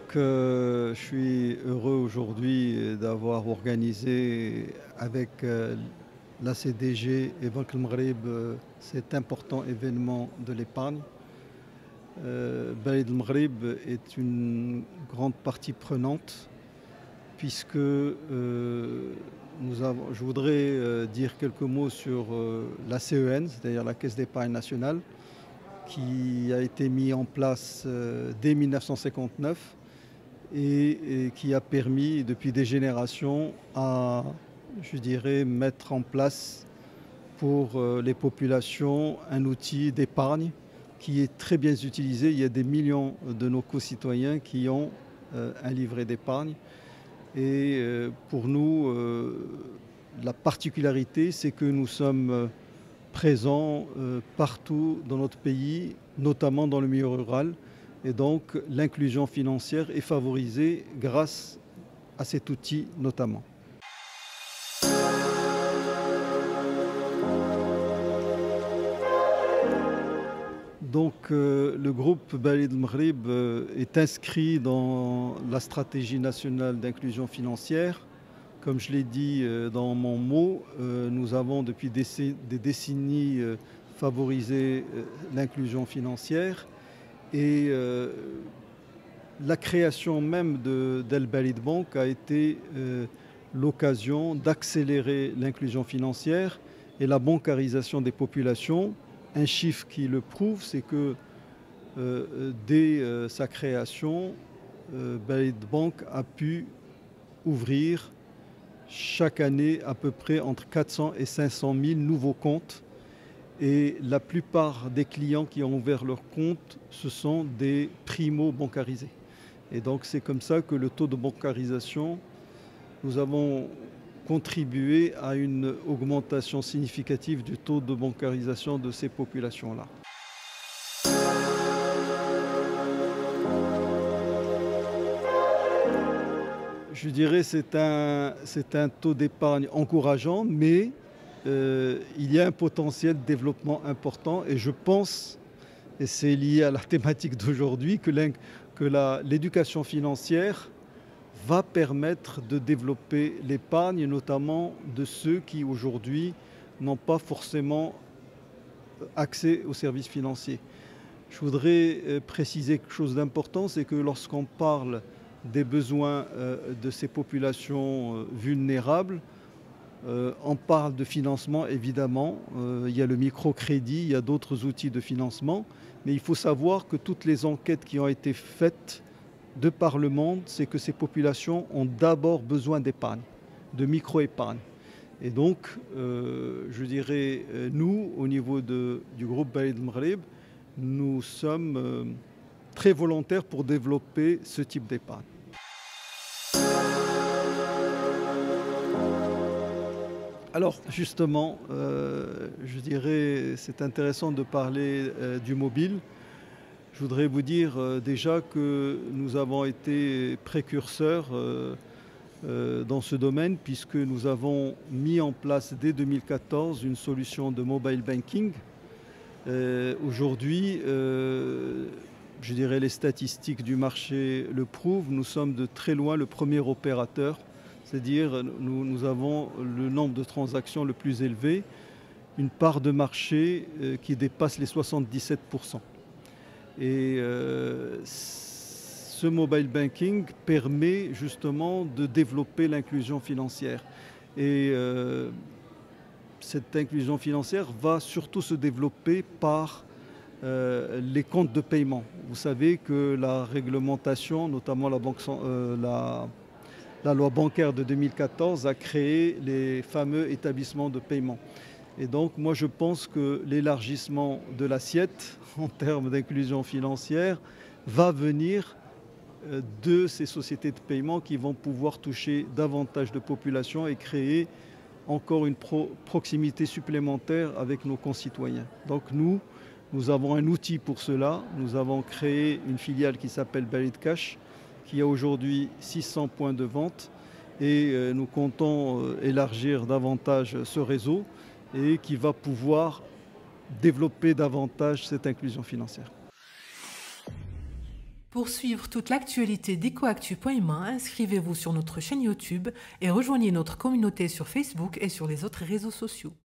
Je suis heureux aujourd'hui d'avoir organisé avec la CDG et Banque El Maghreb cet important événement de l'épargne. Baled El Maghreb est une grande partie prenante puisque je voudrais dire quelques mots sur la CEN, c'est-à-dire la Caisse d'épargne nationale, qui a été mise en place dès 1959 et qui a permis depuis des générations à, je dirais, mettre en place pour les populations un outil d'épargne qui est très bien utilisé. Il y a des millions de nos concitoyens qui ont un livret d'épargne. Et pour nous, la particularité, c'est que nous sommes présents partout dans notre pays, notamment dans le milieu rural. Et donc l'inclusion financière est favorisée grâce à cet outil notamment. Le groupe Baled El Maghreb est inscrit dans la stratégie nationale d'inclusion financière. Comme je l'ai dit dans mon mot, nous avons depuis des décennies favorisé l'inclusion financière et la création même d'El Baled Bank a été l'occasion d'accélérer l'inclusion financière et la bancarisation des populations. Un chiffre qui le prouve, c'est que dès sa création, Baled Bank a pu ouvrir chaque année à peu près entre 400 et 500 000 nouveaux comptes. Et la plupart des clients qui ont ouvert leur compte, ce sont des primo-bancarisés. Et donc c'est comme ça que le taux de bancarisation, nous avons contribué à une augmentation significative du taux de bancarisation de ces populations-là. Je dirais que c'est un taux d'épargne encourageant, mais il y a un potentiel de développement important et je pense, et c'est lié à la thématique d'aujourd'hui, que l'éducation financière va permettre de développer l'épargne, notamment de ceux qui aujourd'hui n'ont pas forcément accès aux services financiers. Je voudrais préciser quelque chose d'important, c'est que lorsqu'on parle des besoins de ces populations vulnérables, on parle de financement évidemment, il y a le microcrédit, il y a d'autres outils de financement, mais il faut savoir que toutes les enquêtes qui ont été faites de par le monde, c'est que ces populations ont d'abord besoin d'épargne, de micro-épargne. Et donc, je dirais, nous, au niveau du groupe Baled El Maghreb, nous sommes très volontaires pour développer ce type d'épargne. Alors justement, je dirais, c'est intéressant de parler du mobile. Je voudrais vous dire déjà que nous avons été précurseurs dans ce domaine puisque nous avons mis en place dès 2014 une solution de mobile banking. Aujourd'hui, je dirais les statistiques du marché le prouvent, nous sommes de très loin le premier opérateur, c'est-à-dire nous avons le nombre de transactions le plus élevé, une part de marché qui dépasse les 77%. Et ce mobile banking permet justement de développer l'inclusion financière. Et cette inclusion financière va surtout se développer par les comptes de paiement. Vous savez que la réglementation, notamment la loi bancaire de 2014, a créé les fameux établissements de paiement. Et donc moi je pense que l'élargissement de l'assiette en termes d'inclusion financière va venir de ces sociétés de paiement qui vont pouvoir toucher davantage de populations et créer encore une proximité supplémentaire avec nos concitoyens. Donc nous avons un outil pour cela. Nous avons créé une filiale qui s'appelle Baled Cash, qui a aujourd'hui 600 points de vente et nous comptons élargir davantage ce réseau et qui va pouvoir développer davantage cette inclusion financière. Pour suivre toute l'actualité d'EcoActu.ma, inscrivez-vous sur notre chaîne YouTube et rejoignez notre communauté sur Facebook et sur les autres réseaux sociaux.